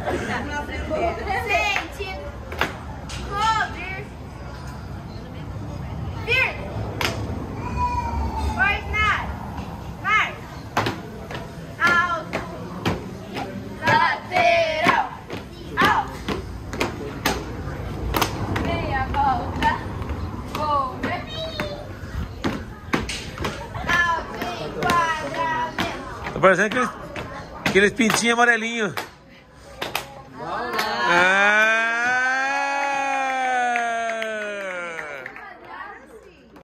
Sente. Cobre. Vir. Ordinário. Vai. Alto. Lateral. Alto. Meia volta. Volta. Alto. Enquadramento. Tá parecendo aqueles pintinhos amarelinhos. Ah!